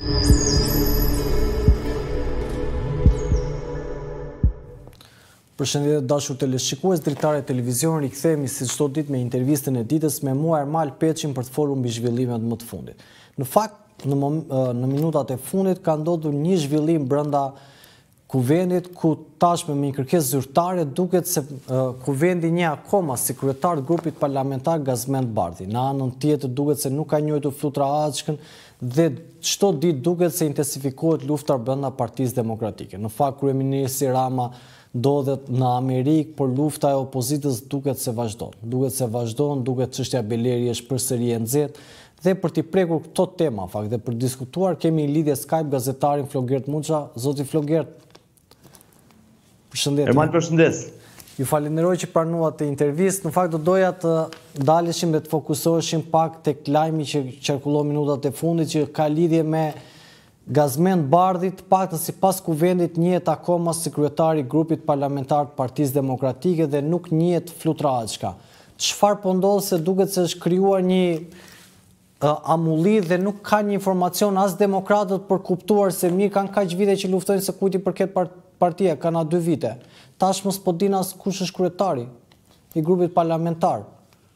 Përshëndetje dashur teleshikues, dritare e televizionit, rikthehemi si çdo ditë me intervistën e ditës me mua Ermal Peçin për të folur mbi zhvillimet më të fundit. Në fakt, në minutat e fundit ka ndodhur një zhvillim brenda kuvendit ku tashmë me një kërkesë zyrtare duket se kuvendi një akoma si kryetar të grupit parlamentar Gazmend Bardhi. Në anën tjetër duket se nuk ka njohur Flutra Açkën dhe çdo ditë duket se intensifikohet lufta brenda Partisë Demokratike. Në fakt kryeministri Rama ndodhet në Amerikë, por lufta e opozitës duket se vazhdon, duket çështja Beleri është përsëri e nxehtë. Dhe për t'i prekur këto tema, fakt, dhe për diskutuar, kemi në lidhje Skype gazetarin Flogert Muça. Zoti Flogert, përshëndetje. Ermal, përshëndes. Ju falenderoj që pranuat të intervistë. Në fakt, do doja të daleshim dhe të fokusoheshim pak tek lajmi që qarkullon minutat e fundit, që ka lidhje me Gazmend Bardhi, të paktën sipas kuvendit njihet akoma si kryetari i grupit parlamentar të Partisë Demokratike dhe nuk njihet Flutra Açka. Çfarë po ndodh, se duket se është krijuar një amulli dhe nuk ka një informacion as demokratët për kuptuar se mirë kanë kaq vite që luftojnë se kujt i përket partia, kanë 2 vite. Tashmë s'po din as kush është kryetari i grupit parlamentar.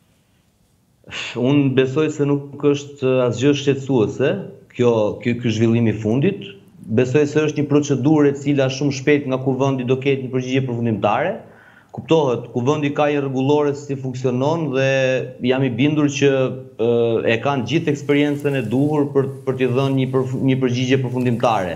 Unë besoj se nuk është asgjë shqetësuese ky zhvillim i fundit. Besoj se është një procedurë e cila shumë shpejt nga kuvendi do ketë një përgjigje përfundimtare. Kuptohet, kuvendi ka një rregullore si funksionon dhe jam i bindur që e kanë gjithë eksperiencën e duhur për t'i dhënë një përgjigje përfundimtare.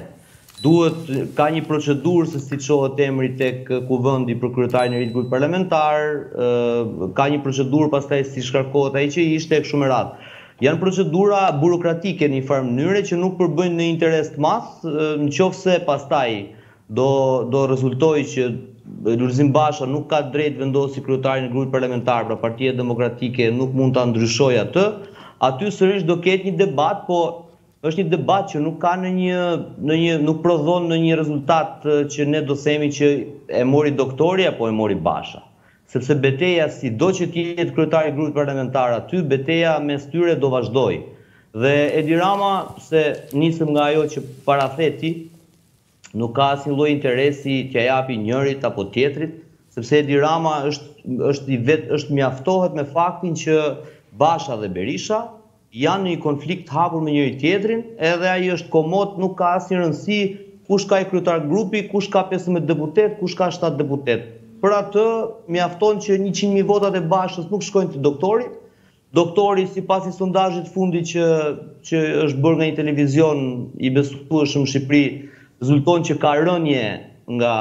Ka një procedurë se si çohet emri tek kuvendi për kryetarin e ri të grupit parlamentar, ka një procedurë pastaj si shkarkohet ai që ishte e kështu me radhë. Janë procedura burokratike në një farë mënyre që nuk përbëjnë në interes të madh, nëse pastaj do rezultojë që Lulzim Basha nuk ka drejt vendosi kryetarin e grupit parlamentar, pra Partia Demokratike nuk mund ta ndryshojë atë, aty sërish do ketë një debat, po është një debat që nuk ka nuk prodhon në një rezultat që ne do themi që e mori doktori apo e mori Basha. Sepse betejë si do që t'jetë kryetari i grupit parlamentar aty, betejë mes tyre do vazhdojë. Dhe Edi Rama, se nisëm nga ajo që paratheti, nuk ka asnjë lloj interesi t'ia japi njërit apo tjetrit, sepse Edi Rama është mjaftohet me faktin që Basha dhe Berisha janë në një konflikt hapur me njëri tjetrin, edhe ai është komod, nuk ka asnjë rëndësi kush ka i kryetar grupi, kush ka 15 deputet, kush ka 7 deputet. Për atë mjafton që 100.000 votat e Bashës nuk shkojnë te doktori. Doktori, sipas një sondazhi të fundit që është bërë nga një televizion i besueshëm në Shqipëri, rezulton që ka rënje nga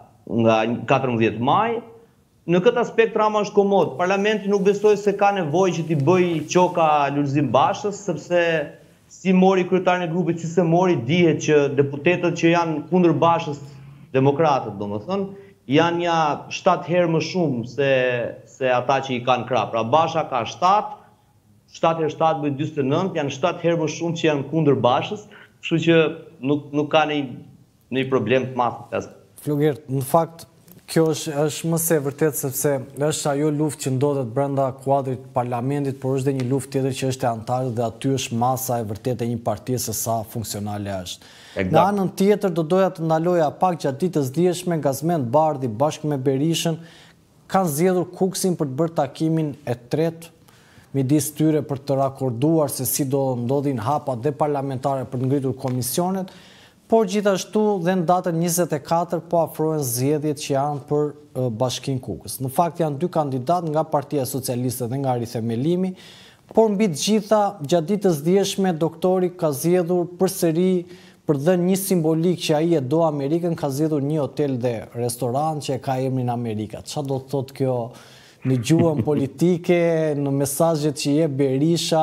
14 maj. Në këtë aspekt Rama është komod. Parlamenti nuk besoj se ka nevojë që t'i bëjë qoka Lulzim Bashës, sepse si mori kryetarin e grupit, si se mori, dihet që deputetët që janë kundër Bashës, demokratët domethënë, janë ja 7 herë më shumë se ata që i kanë krah. Pra Basha ka 7 herë 7 bëjnë 49, janë 7 herë më shumë që janë kundër Bashës, kështu që nuk ka një problem të madh. Flogert, në fakt kjo është më se vërtet, sepse është ajo luftë që ndodhet brenda kuadrit parlamentit, por është dhe një luftë tjetër që është e antarët dhe aty është masa e vërtet e një partie se sa funksionale është. Në anën tjetër do doja të ndaloja pak gjatë ditës dieshme, Gazmend Bardhi bashkë me Berishën kanë zgjedhur Kuksin për të bërë takimin e tretë midis tyre për të rakorduar se si do ndodhin hapat dhe parlamentare për të ngritur komisionet, por gjithashtu dhe në datën 24 po afrohen zgjedhjet që janë për Bashkinë Kukës. Në fakt janë 2 kandidatë nga Partia Socialiste dhe nga rithemelimi, por mbi të gjitha gjatë ditës dieshme doktori ka zgjedhur përsëri për dhënë një simbolik që ai e do Amerikën, ka zgjedhur një hotel dhe restoran që e ka emrin Amerika. Çfarë do të thotë kjo në gjuhën politike, në mesazhet që jep Berisha?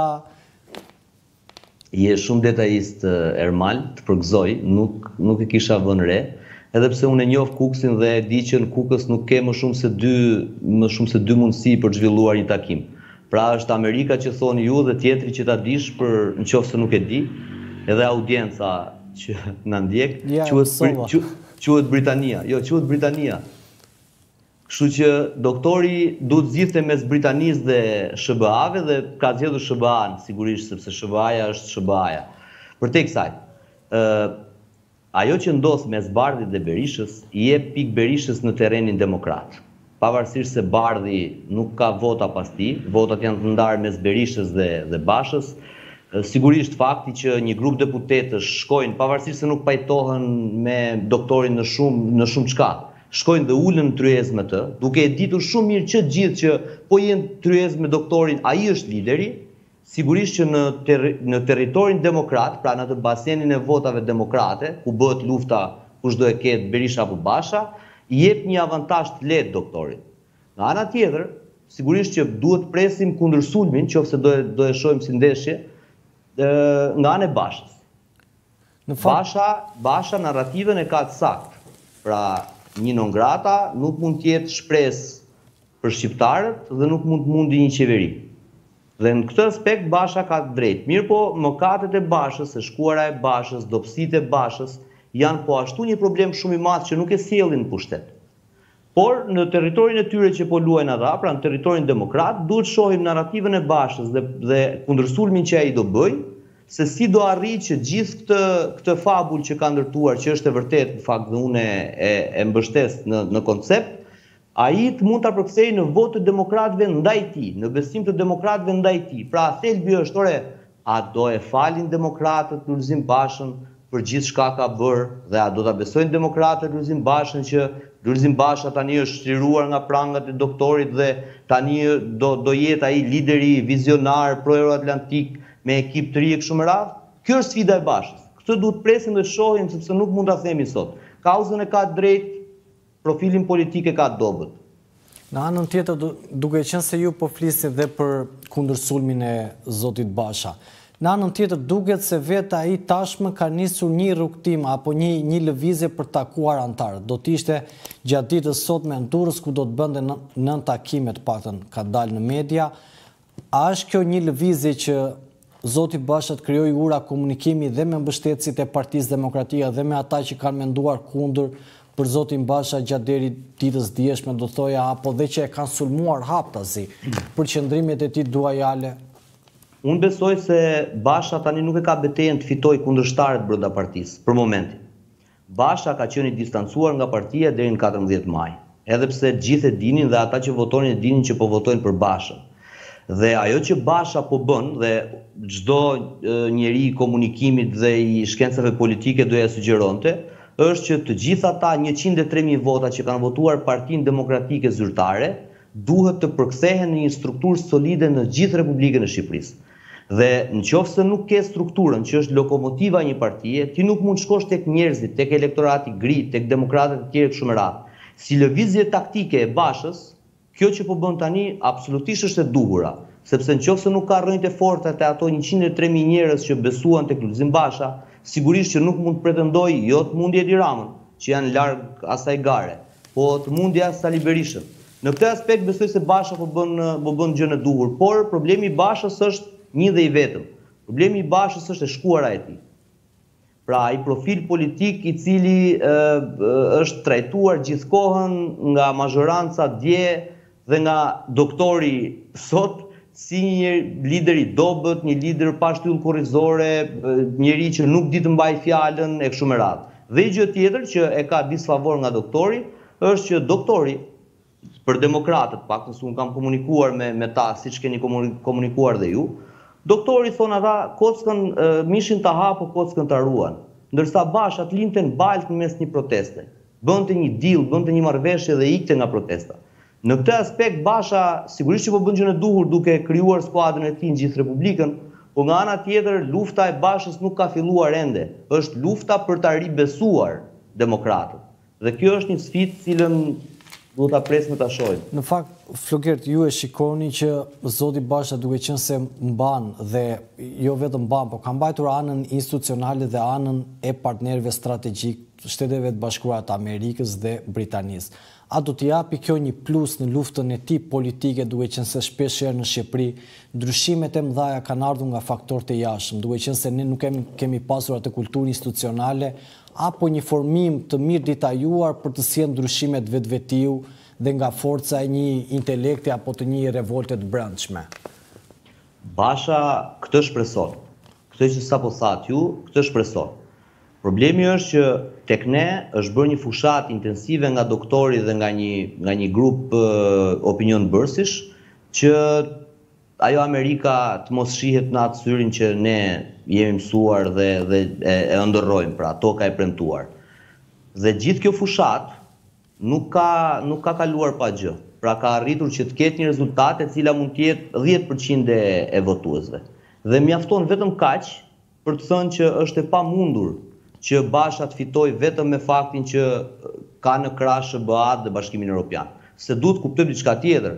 Je shumë detajist, Ermal, të përgëzoj, nuk e kisha vënë re, edhe pse unë e njoh Kuksin dhe e di që në Kukës nuk ke më shumë se dy mundësi për të zhvilluar një takim. Pra është Amerika që thoni ju dhe tjetri që ta dish për nëse nuk e di, edhe audienca që na ndjek, quhet Britania. Jo, quhet Britania. Kështu që doktori duhet zgjidhte mes Britanisë dhe SBA-ve dhe ka zgjedhur SBA-n, sigurisht, sepse SBA-ja është SBA-ja. Përtej kësaj, ajo që ndodh mes Bardhit dhe Berishës i jep pikë Berishës në terrenin demokrat. Pavarësisht se Bardhi nuk ka vota pas tij, votat janë të ndarë mes Berishës dhe Bashës. Sigurisht fakti që një grup deputetësh shkojnë, pavarësisht se nuk pajtohen me doktorin në shumë çka, shkojnë dhe ulën në tryezë me të, duke e ditur shumë mirë që gjithë që po jenë tryezë me doktorin, ai është lideri, sigurisht që në territorin demokrat, pra në atë basenin e votave demokrate, ku bëhet lufta kush do e ketë Berisha apo Basha, i jep një avantazh të lehtë doktorit. Nga ana tjetër, sigurisht që duhet presim kundër sulmin, nëse do e shohim si ndeshje, nga ana e Bashës. Basha narrativën e ka të saktë. Pra, një non grata nuk mund të jetë shpresë për shqiptarët dhe nuk mund të mundi një qeveri. Dhe në këtë aspekt Basha ka të drejtë. Mirë po, mëkatet e Bashës, e shkuara e Bashës, dobësitë e Bashës janë po ashtu një problem shumë i madh që nuk e sjellin në pushtet. Por në territorin e tyre që po luajnë ata, pra në territorin demokrat, duhet shohim narrativën e Bashës dhe kundër sulmin që ai do bëj, se si do arrijë që gjithë këtë fabul që ka ndërtuar, që është e vërtet në fakt dhe unë e mbështes në koncept, ai të mund ta përkthejë në votë të demokratëve ndaj tij, në besim të demokratëve ndaj tij. Pra thelbi është, ore, a do e falin demokratët Lulzim Bashën për gjithë shka ka bërë, dhe a do ta besojnë demokratët Lulzim Bashën që Lulzim Basha tani është shtiruar nga prangat e doktorit dhe tani do jetë ai lideri vizionar pro-euroatlantik me ekip të ri e kështu me radhë? Kjo është sfida e Bashës. Këtë duhet presim dhe shohim sepse nuk mund ta themi sot. Kauzën e ka drejt, profilin politik e ka dobët. Në anën tjetër, duke qenë se ju po flisni dhe për kundërsulmin e zotit Basha, në anën tjetër duket se vetë ai tashmë ka nisur një rrugtim apo një lëvizje për takuar antarët. Do të ishte gjatë ditës sot me në Durrës, ku do të bënte 9 takime, të paktën ka dalë në media. A është kjo një lëvizje që zoti Basha të krijojë ura komunikimi dhe me mbështetësit e Partisë Demokratike dhe me ata që kanë menduar kundër për zotin Basha gjatë deri ditës djeshme, do thoja, apo dhe që e kanë sulmuar haptazi për qëndrimet e tij duajale? Unë besoj se Basha tani nuk e ka betejën të fitojë kundërshtarët brenda partisë, për momentin. Basha ka qenë i distancuar nga partia deri në 14 maj, edhe pse gjithë e dinin dhe ata që votonin e dinin që po votojnë për Bashën. Dhe ajo që Basha po bën, dhe çdo njeri i komunikimit dhe i shkencave politike do ja sugjeronte, është që të gjithë ata 103.000 vota që kanë votuar Partinë Demokratike Zyrtare duhet të përkthehen në një strukturë solide në gjithë Republikën e Shqipërisë. Dhe nëse nuk ke strukturën që është lokomotiva e një partie, ti nuk mund shkosh tek njerëzit, tek elektorati gri, tek demokratët e tjerë kështu me radhë. Si lëvizje taktike e Bashës, kjo që po bën tani absolutisht është e duhura, sepse nëse nuk ka rrënjët e forta të ato 103.000 njerëz që besuan tek Lulzim Basha, sigurisht që nuk mund të pretendoj jo të mundi Edi Ramën, që janë larg asaj gare, po të mundi as Sali Berishën. Në këtë aspekt besoj se Basha po bën gjën e duhur, por problemi i Bashës është një dhe i vetëm. Problemi i Bashës është e shkuara e tij. Pra, ai profil politik i cili është trajtuar gjithkohën nga mazhoranca dje dhe nga doktori sot si një lider i dobët, një lider pa shtyllë kurrizore, njeri që nuk di të mbajë fjalën e kështu me radhë. Dhe gjë tjetër që e ka disfavor nga doktori është që doktori për demokratët, paktën se unë kam komunikuar me ta siç keni komunikuar dhe ju, doktori thonë ata kockën mishin ta hapë, kockën ta ruan. Ndërsa Basha të linte në baltë në mes një proteste. Bënte një deal, bënte një marrëveshje dhe ikte nga protesta. Në këtë aspekt Basha sigurisht që po bën gjën e duhur duke krijuar skuadrën e tij në gjithë Republikën, por nga ana tjetër lufta e Bashës nuk ka filluar ende. Është lufta për ta ribesuar demokratët. Dhe kjo është një sfidë cilën duhet ta presim ta shohim. Në fakt, Flokert, ju e shikoni që zoti Basha duke qenë se mban dhe jo vetëm mban, por ka mbajtur anën institucionale dhe anën e partnerëve strategjik të Shteteve të Bashkuara të Amerikës dhe Britanisë. A do t'i japi kjo një plus në luftën e tij politike, duke qenë se shpeshherë në Shqipëri ndryshimet e mëdha kanë ardhur nga faktorët e jashtëm, duke qenë se ne nuk kemi pasur atë kulturë institucionale, apo një formim të mirë detajuar për të sjellë ndryshimet vetvetiu dhe nga forca e një intelekti apo të një revolte të brendshme? Basha këtë shpreson. Këtë që sapo thatë ju, këtë shpreson. Problemi është që tek ne është bërë një fushat intensive nga doktori dhe nga një grup opinion bërësish, që ajo Amerika të mos shihet në atë syrin që ne jemi mësuar dhe e ndërrojmë, pra toka e premtuar. Dhe gjithë kjo fushat nuk ka kaluar pa gjë. Pra ka arritur që të ketë një rezultate e cila mund të jetë 10% e votuesve. Dhe mjafton vetëm kaq për të thënë që është e pamundur që Basha të fitoj vetëm me faktin që ka në krah SBA dhe Bashkimin Evropian. Se duhet kuptojmë diçka tjetër.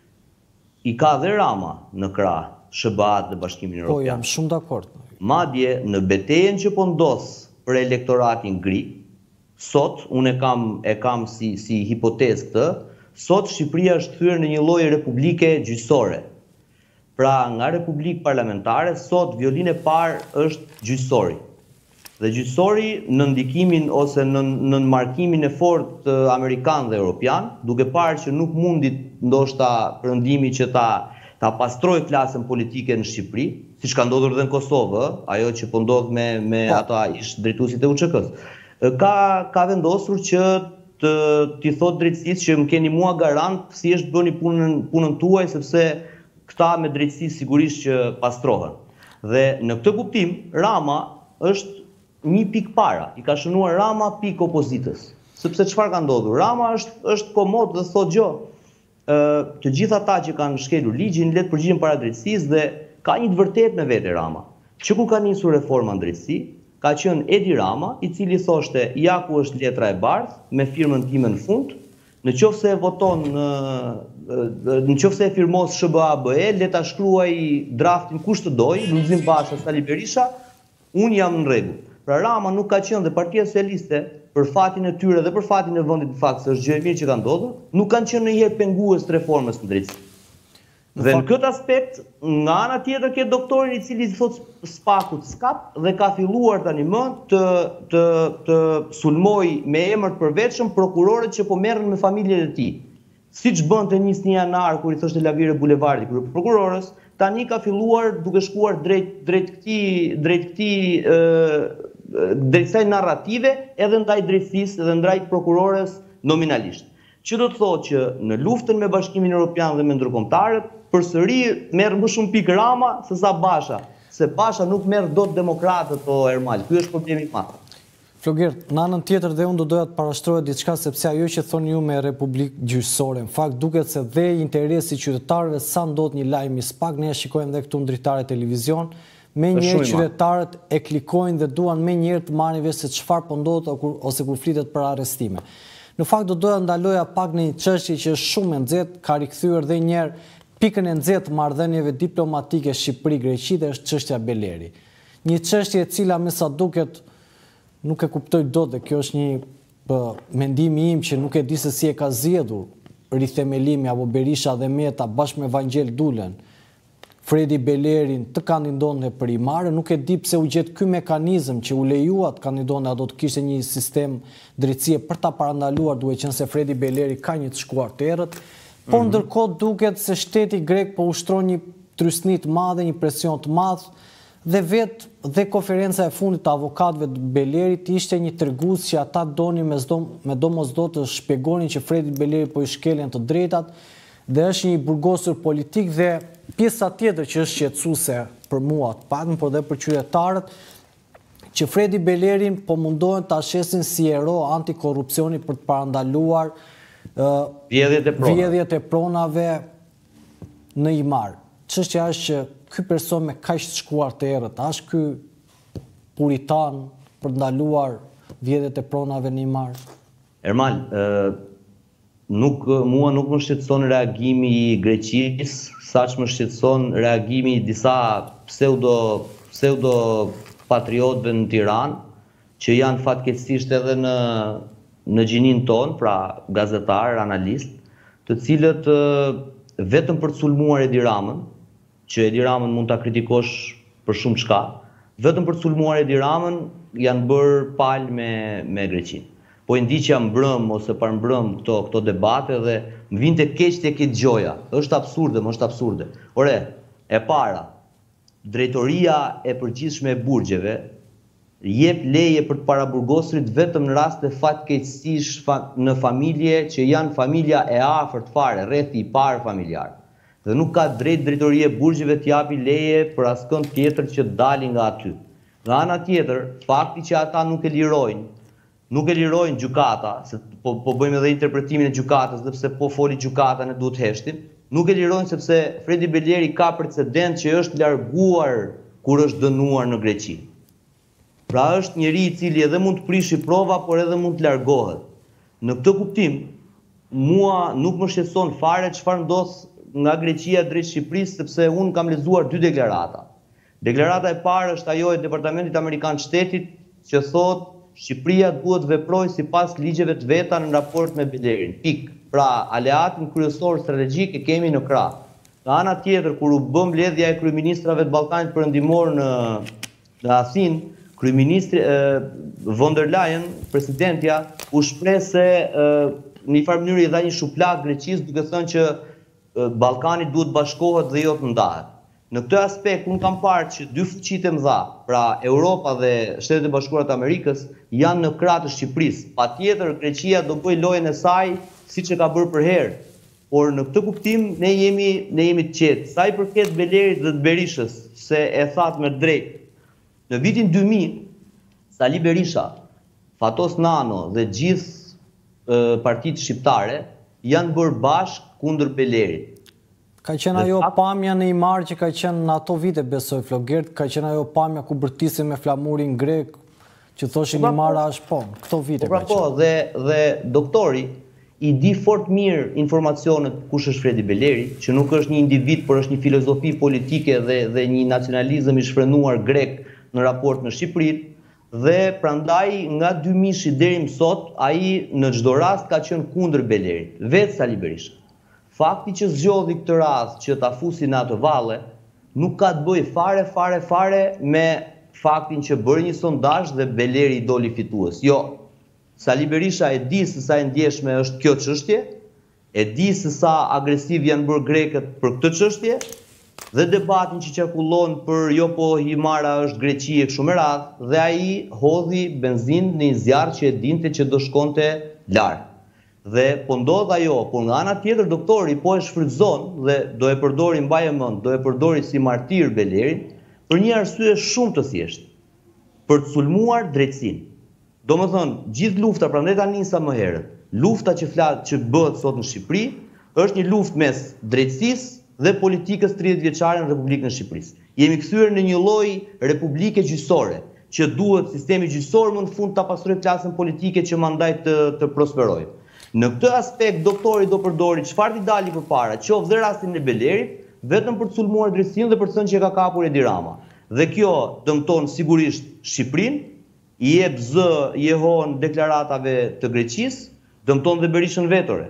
I ka dhe Rama në krah SBA dhe Bashkimin Evropian. Po, jam shumë dakord. Madje në betejën që po ndos për elektoratin gri, sot unë e kam si hipotezë këtë, sot Shqipëria është kthyer në një lloj republike gjyqësore. Pra nga republikë parlamentare, sot violinë e parë është gjyqësori. Dhe gjyqësori në ndikimin ose në markimin e fortë amerikan dhe europian, duke parë që nuk mundit ndoshta perëndimi që ta pastroj klasën politike në Shqipëri, siç ka ndodhur dhe në Kosovë, ajo që po ndodh me ata ish drejtuesit e UÇK-s. Ka vendosur që t'i thot drejtësisë që më keni mua garant si është bëni punën tuaj, sepse këta me drejtësi sigurisht që pastrohen. Dhe në këtë kuptim, Rama është një pikë para, i ka shënuar Rama pikë opozitës. Sepse çfarë ka ndodhur? Rama është komod dhe thotë gjë. Të gjithë ata që kanë shkelur ligjin le të përgjigjen para drejtësisë dhe ka një të vërtetë me vete Rama. Që kur ka nisur reforma në drejtësi, ka qenë Edi Rama, i cili thoshte ja ku është letra e bardhë me firmën time në fund, në qoftë se voton në qoftë se e firmos SBA-BE, le ta shkruaj draftin kush të doj, Lulzim Basha, Sali Berisha, unë jam në rregull. Pra Rama nuk ka qenë dhe Partia Socialiste për fatin e tyre dhe për fatin e vendit në fakt se është gjë e mirë që ka ndodhur, nuk kanë qenë ndonjëherë pengues të reformës në drejtësi. Dhe në këtë aspekt, nga ana tjetër ke doktorin i cili thot spakut skap dhe ka filluar tani më të sulmoj me emër të përvetshëm prokurorët që po merren me familjet e tij. Siç bënte një 1 janar kur i thoshte Lavire Bulevardi prokurorës, tani ka filluar duke shkuar drejt kësaj narrative edhe ndaj drejtësisë dhe ndaj prokurores nominalisht. Që do të thotë që në luftën me Bashkimin Evropian dhe me ndërkombëtarët, përsëri merr më shumë pikë Rama sesa Basha, se Basha nuk merr dot demokratët o Ermal. Ky është problemi i madh. Flogert, në anën tjetër dhe unë do doja të parashtroja diçka sepse ajo që thoni ju me Republikë gjyqësore, në fakt duket se dhe interesi qytetarëve sa ndodh një lajm i spak, ne e shikojmë dhe këtu në dritare televizion, me njëherë qytetarët e klikojnë dhe duan me njëherë të marrin vesh se çfarë po ndodh ose kur flitet për arrestime. Në fakt do doja ndaloja pak në një çështje që është shumë e nxehtë, ka rikthyer edhe një herë pikën e nxehtë të marrëdhënieve diplomatike Shqipëri-Greqi dhe është çështja Beleri. Një çështje e cila me sa duket nuk e kuptoj dot dhe kjo është një mendimi im që nuk e di se si e ka zgjedhur rithemelimi apo Berisha dhe Meta bashkë me Vangjel Dulen, Fredi Belerin të kandidonte për imare, nuk e di pse u gjet ky mekanizëm që u lejua të kandidonte, do të kishte një sistem drejtësie për ta parandaluar, duke qenë se Fredi Beleri ka një të shkuar të errët, por ndërkohë duket se shteti grek po ushtron një trysni të madhe, një presion të madh, dhe konferenca e fundit të avokatëve të Belerit ishte një tregues që ata donin me domosdoshmëri të shpjegonin që Fredi Beleri po i shkelin të drejtat dhe është një burgosur politik dhe pjesa tjetër që është shqetësuese për mua të paktën, por dhe për qytetarët, që Fredi Belerin po mundohen ta shesin si hero antikorrupsioni për të parandaluar vjedhjet e pronave në imar. Çështja është që ky person me kaq të shkuar të errët, është ky puritan për të ndaluar vjedhjet e pronave në imar? Ermal, mua nuk më shqetëson reagimi i Greqisë, saq më shqetëson reagimi i disa pseudo patriotëve në Tiranë, që janë fatkeqësisht edhe në gjinin ton, pra gazetar, analist, të cilët vetëm për të sulmuar Edi Ramën, që Edi Ramën mund ta kritikosh për shumë çka, vetëm për të sulmuar Edi Ramën janë bërë palë me Greqinë. Po i ndiqja mbrëm ose parmbrëm këto debate dhe më vinte keq tek e dëgjoja. Është absurde. Ore, e para, drejtoria e përgjithshme e burgjeve jep leje për të paraburgosrit vetëm në raste fatkeqësisht në familje që janë familja e afërt fare, rrethi i parë familjar. Dhe nuk ka drejtoria e burgjeve të japi leje për askënd tjetër që dalin nga aty. Nga ana tjetër, fakti që ata nuk e lirojnë gjykata, se po bëjmë edhe interpretimin e gjykatës, dhe pse po foli gjykata ne duhet heshtim, nuk e lirojnë sepse Fredi Beleri ka precedent që është larguar kur është dënuar në Greqi. Pra është njeri i cili edhe mund të prishi prova, por edhe mund të largohet. Në këtë kuptim, mua nuk më shqetëson fare çfarë ndodh nga Greqia drejt Shqipërisë, sepse unë kam lexuar 2 deklarata. Deklarata e parë është ajo e Departamentit Amerikan të Shtetit që thotë Shqipëria duhet veprojë sipas ligjeve të veta në raport me Belerin. Pik. Pra, aleatin kryesor strategjik e kemi në krah. Nga ana tjetër, kur u bë mbledhja e kryeministrave të Ballkanit Perëndimor në Athinë, kryeministri von der Leyen, presidentja, u shpreh se në një farë mënyrë i dha një shuplag Greqisë duke thënë që Ballkani duhet bashkohet dhe jo të ndahet. Në këtë aspekt unë kam parë që 2 fuqitë e mëdha, pra Europa dhe Shtetet e Bashkuara të Amerikës, janë në krah të Shqipërisë. Patjetër Greqia do bëjë lojën e saj siç e ka bërë për herë. Por në këtë kuptim ne jemi të qetë. Sa i përket Belerit dhe të Berishës, se e thatë me drejt, në vitin 2000, Sali Berisha, Fatos Nano dhe gjithë partitë shqiptare janë bërë bashkë kundër Belerit. Ka qenë ajo pamja në imar që ka qenë në ato vite, besoj Flogert, ka qenë ajo pamja ku bërtisin me flamurin grek, që thoshin imara është po, këto vite ka qenë. Dhe doktori i di fort mirë informacionet kush është Fredi Beleri, që nuk është një individ, por është një filozofi politike dhe një nacionalizëm i shfrenuar grek në raport me Shqipërinë, dhe prandaj nga 2000 deri më sot, ai në çdo rast ka qenë kundër Belerit, vetë Sali Berisha. Fakti që zgjodhi këtë rast që ta fusi në atë valle, nuk ka të bëjë fare me faktin që bëri një sondazh dhe Beleri i doli fitues. Jo, Sali Berisha e di se sa e ndjeshme është kjo çështje, e di se sa agresiv janë bërë grekët për këtë çështje, dhe debatin që qarkullon për jo po himara është Greqi e kështu me radhë, dhe ai hodhi benzinë në një zjarr që e dinte që do shkonte lart. Dhe po ndodh ajo, por nga ana tjetër doktori po e shfrytëzon dhe do e përdori, mbaje mend, do e përdori si martir Belerin për një arsye shumë të thjeshtë, për të sulmuar drejtësinë. Domethënë, gjithë lufta, prandaj ta nisa më herët, lufta që bëhet sot në Shqipëri është një luftë mes drejtësisë dhe politikës 30 vjeçare në Republikën e Shqipërisë. Jemi kthyer në një lloj republike gjyqësore, që duhet sistemi gjyqësor më në fund ta pastrojë klasën politike që mandaj të prosperojë. Në këtë aspekt, doktori do përdori çfarë t'i dali përpara, qoftë dhe rastin e Belerit, vetëm për të sulmuar drejtësinë dhe për të thënë që e ka kapur Edi Rama. Dhe kjo dëmton sigurisht Shqipërinë, i jep zë jehon deklaratave të Greqisë, dëmton dhe Berishën vetore.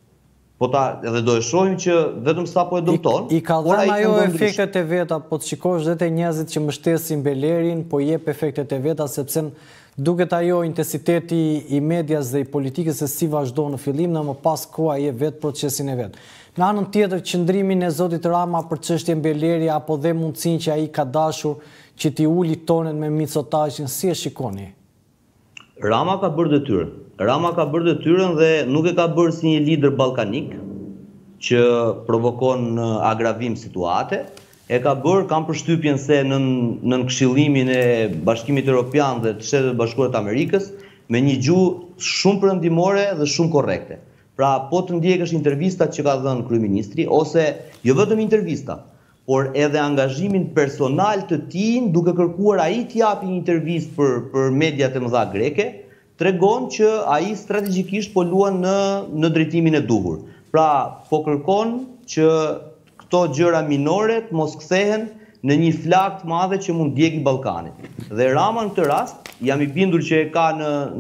Edhe do e shohim që vetëm sa po e dëmton. I ka dhënë ajo efektet e veta, po të shikosh dhe te njerëzit që mbështesin Belerin, po jep efektet e veta sepse duket ajo intensiteti i medias dhe i politikës se si vazhdo në fillim, në më pas koha je vetë procesin e vetë. Në anën tjetër, qëndrimin e Zotit Rama për çështjen Beleri, apo dhe mundësinë që ai ka dashur që t'i uli tonen me Mitsotakishin, si e shikoni? Rama ka bërë detyrën. Rama ka bërë detyrën dhe nuk e ka bërë si një lider ballkanik që provokon agravim situate. E ka bërë, kam përshtypjen se në këshillimin e Bashkimit Evropian dhe të Shtetet Bashkuara të Amerikës, me një gjuhë shumë perëndimore dhe shumë korrekte. Pra, po të ndjekësh intervistat që ka dhënë kryeministri, ose jo vetëm intervista, por edhe angazhimin personal të tij, duke kërkuar ai të japi një intervistë për mediat e mëdha greke, tregon që ai strategjikisht po luan në drejtimin e duhur. Pra, po kërkon që këto gjëra minore të mos kthehen në një flak të madhe që mund djegë Ballkanin. Dhe Rama në këtë rast, jam i bindur që e ka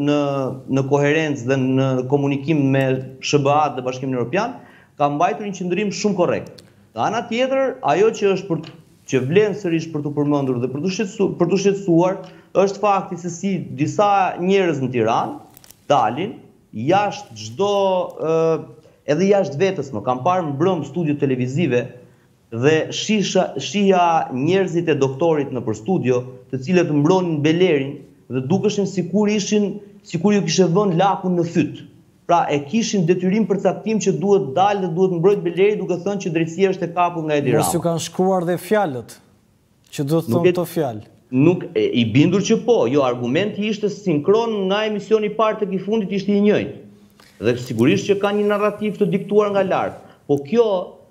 në koherencë dhe në komunikim me SBA dhe Bashkimin Evropian, ka mbajtur një qëndrim shumë korrekt. Nga ana tjetër, ajo që vlen sërish për të përmendur dhe për të shqetësuar, është fakti se si disa njerëz në Tiranë dalin jashtë çdo edhe jashtë vetës më, kam parë mbrëm studio televizive dhe shija njerëzit e doktorit në për studio, të cilët mbronin Belerin dhe dukeshin sikur ju kishe vënë lakun në fyt. Pra e kishin detyrim përcaktim që duhet dalë dhe duhet mbrojt Beleri, duke thënë që drejtësia është e kapur nga Edi Rama. Mos ju kanë shkruar dhe fjalët që duhet thonë këto fjalë. Nuk i bindur që po, jo, argumenti ishte sinkron nga emisioni i parë tek i fundit ishte i njëjtë. Dhe sigurisht që ka një narrativ të diktuar nga lart. Po kjo,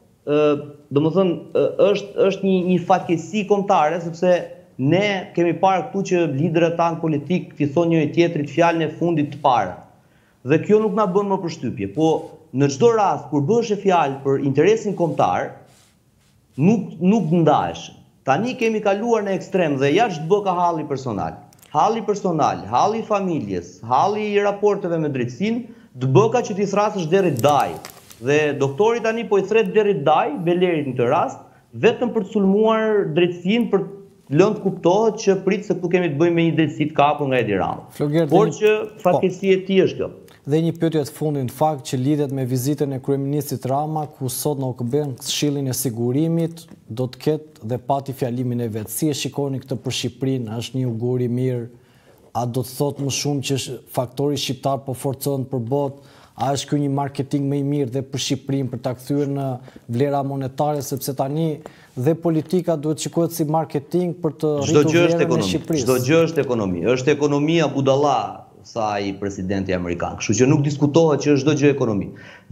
domethënë, është një fatkeqësi kombëtare, sepse ne kemi parë këtu që liderët tanë politik i thonë njëri tjetrit fjalën e fundit të parë. Dhe kjo nuk na bën më përshtypje, po në çdo rast kur bëhesh fjalë për interesin kombëtar, nuk ndahesh. Tani kemi kaluar në ekstrem dhe jashtë çdo ka halli personal. Halli personal, halli i familjes, halli i raporteve me drejtsinë, dëbëka që t'i thrasësh deri daj. Dhe doktori tani po i thret deri daj, Belerit në këtë rast, vetëm për të sulmuar drejtsinë, për lënë të kuptohet që prit se këtu kemi të bëjmë me një drejtësi të kapur nga Edi Rama. Por që fatkeqësia e tij është kjo. Dhe një pyetje të fundit në fakt që lidhet me vizitën e kryeministrit Rama, ku sot në OKB-n Këshillin e Sigurimit do të ketë dhe pati fjalimin e vet. Si e shikoni këtë për Shqipërinë? Është një ugur i mirë? A do të thotë më shumë që faktori shqiptar po forcohen për botë? A është ky një marketing më i mirë dhe për Shqipërinë për ta kthyer në vlera monetare, sepse tani dhe politika duhet shikohet si marketing për të rritur vlerën e Shqipërisë. Çdo gjë është ekonomi. Është ekonomia budalla, sa i presidenti amerikan. Kështu që nuk diskutohet që është çdo gjë ekonomi.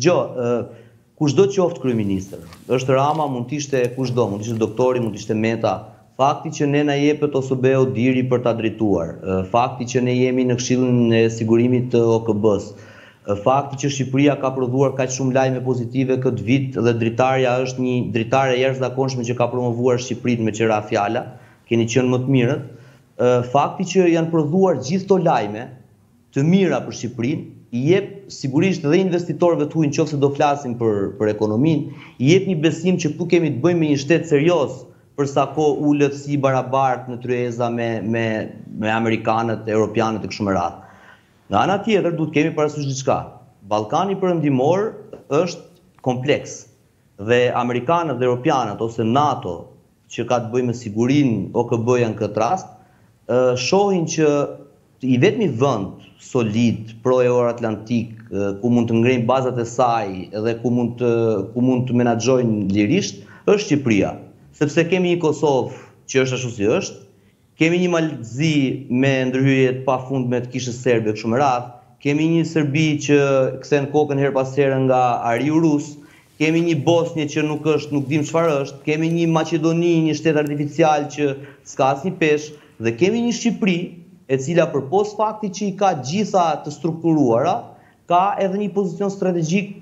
Kushdo qoftë kryeministër, është Rama, mund të ishte kushdo, mund të ishte doktori, mund të ishte Meta. Fakti që ne na jepet OSB-u diri për ta drejtuar, fakti që ne jemi në Këshillin e Sigurimit të OKB-s, fakti që Shqipëria ka prodhuar kaq shumë lajme pozitive këtë vit dhe dritarja është një dritare jashtëzakonshme që ka promovuar Shqipërinë me qira fjala, keni qenë më të mirët, fakti që janë prodhuar gjithë to lajme të mira për Shqipërinë, i jep sigurisht dhe investitorëve të huaj nëse do flasim për ekonominë, i jep një besim që këtu kemi të bëjmë me një shtet serioz, për sa kohë ulet si barabartë në tryeza me amerikanët, europianët e kështu me radhë. Nga ana tjetër duhet kemi parasysh diçka. Ballkani perëndimor është kompleks dhe amerikanët dhe europianët ose NATO, që ka të bëjë me sigurinë OKB-ja në këtë rast, shohin që i vetmi vend solid pro-euro-atlantik ku mund të ngrejnë bazat e saj dhe ku mund të menaxhojnë lirisht është Shqipëria. Sepse kemi një Kosovë që është ashtu si është, kemi një Malzi me ndërhyrje të pafundme të kishës serbe kështu me radhë, kemi një Serbi që kthen kokën her pas here nga ariu rus, kemi një Bosnjë që nuk dim çfarë është, kemi një Maqedoni, një shtet artificial që s'ka asnjë peshë, dhe kemi një Shqipëri e cila përpos faktit që i ka gjitha të strukturuara, ka edhe një pozicion strategjik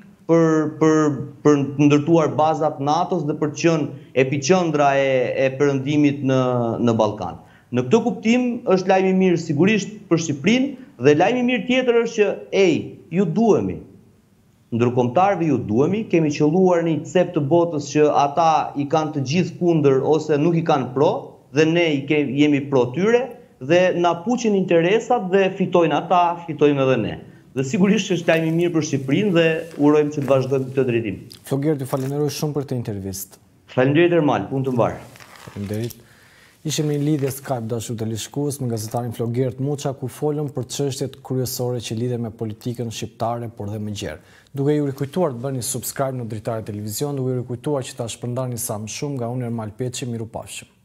për ndërtuar bazat NATO-s dhe për të qenë epiqendra e perëndimit në Ballkan. Në këtë kuptim është lajm i mirë sigurisht për Shqipërinë dhe lajm i mirë tjetër është që ju duhemi. Ndërkombëtarëve ju duhemi, kemi qelluar në një cep të botës që ata i kanë të gjithë kundër ose nuk i kanë pro dhe ne jemi pro tyre dhe na puqin interesat dhe fitojnë ata, fitojmë edhe ne. Dhe sigurisht është lajm i mirë për Shqipërinë dhe urojmë që të vazhdojmë këtë drejtim. Flogert, ju falenderoj shumë për këtë intervistë. Faleminderit Ermal, punë të mbar. Faleminderit. Ishim në lidhje Skype dashur televizionist me gazetarin Flogert Muça, ku folëm për çështjet kryesore që lidhen me politikën shqiptare, por dhe më gjerë. Duke ju rikujtuar të bëni subscribe në Dritare Televizion, duke ju rikujtuar që ta shpërndani sa më shumë nga unë Ermal Peçi, mirupafshim.